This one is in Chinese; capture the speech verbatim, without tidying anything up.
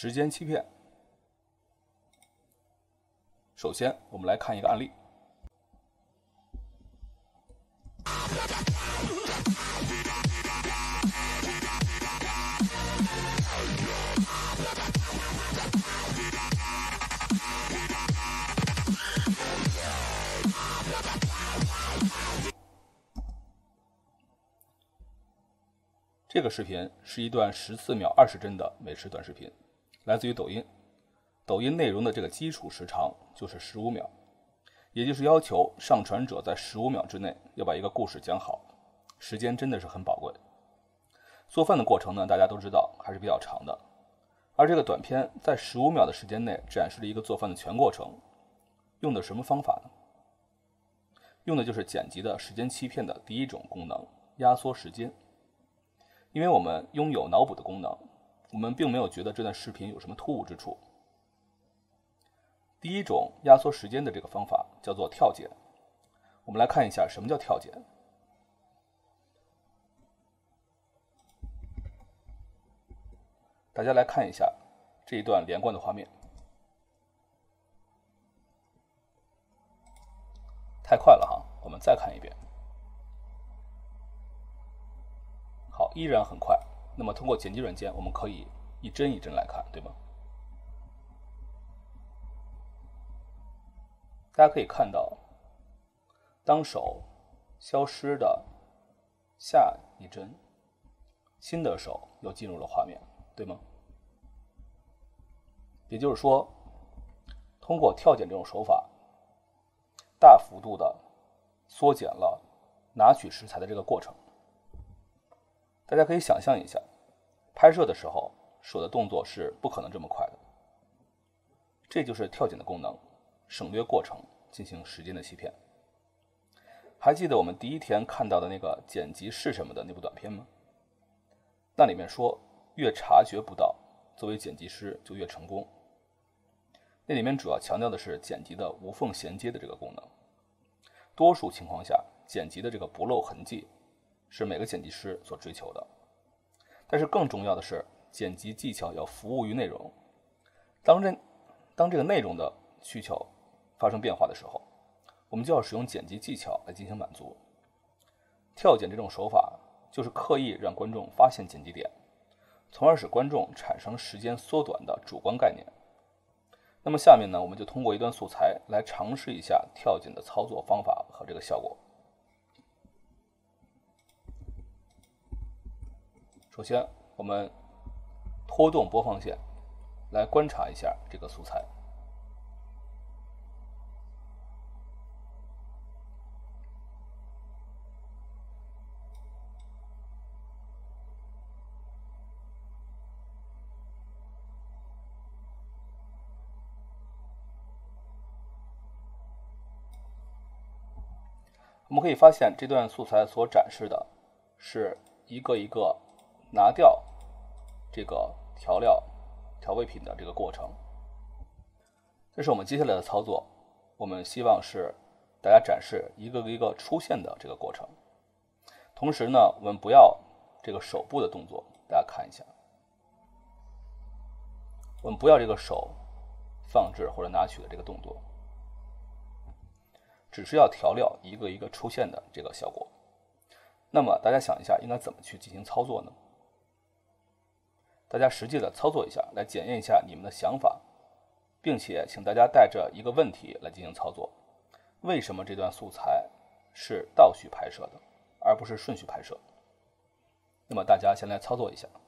时间欺骗。首先，我们来看一个案例。这个视频是一段十四秒二十帧的美食短视频，来自于抖音。抖音内容的这个基础时长就是十五秒，也就是要求上传者在十五秒之内要把一个故事讲好，时间真的是很宝贵。做饭的过程呢，大家都知道还是比较长的，而这个短片在十五秒的时间内展示了一个做饭的全过程，用的什么方法呢？用的就是剪辑的时间欺骗的第一种功能——压缩时间。因为我们拥有脑补的功能，我们并没有觉得这段视频有什么突兀之处。第一种压缩时间的这个方法叫做跳剪。我们来看一下什么叫跳剪。大家来看一下这一段连贯的画面，太快了哈，我们再看一遍。好，依然很快。那么通过剪辑软件，我们可以一帧一帧来看，对吗？大家可以看到，当手消失的下一帧，新的手又进入了画面，对吗？也就是说，通过跳剪这种手法，大幅度的缩减了拿取食材的这个过程。大家可以想象一下，拍摄的时候手的动作是不可能这么快的。这就是跳剪的功能，省略过程，进行时间的欺骗。还记得我们第一天看到的那个剪辑是什么的那部短片吗？那里面说，越察觉不到，作为剪辑师就越成功。那里面主要强调的是剪辑的无缝衔接的这个功能。多数情况下，剪辑的这个不露痕迹是每个剪辑师所追求的。但是更重要的是，剪辑技巧要服务于内容。当这当这个内容的需求发生变化的时候，我们就要使用剪辑技巧来进行满足。跳剪这种手法就是刻意让观众发现剪辑点，从而使观众产生时间缩短的主观概念。那么下面呢，我们就通过一段素材来尝试一下跳剪的操作方法和这个效果。首先，我们拖动播放线来观察一下这个素材。我们可以发现，这段素材所展示的是一个一个拿掉这个调料调味品的这个过程。这是我们接下来的操作，我们希望是大家展示一个一个出现的这个过程。同时呢，我们不要这个手部的动作，大家看一下，我们不要这个手放置或者拿取的这个动作，只是要调料一个一个出现的这个效果。那么大家想一下，应该怎么去进行操作呢？大家实际的操作一下，来检验一下你们的想法，并且请大家带着一个问题来进行操作：为什么这段素材是倒序拍摄的，而不是顺序拍摄？那么大家先来操作一下。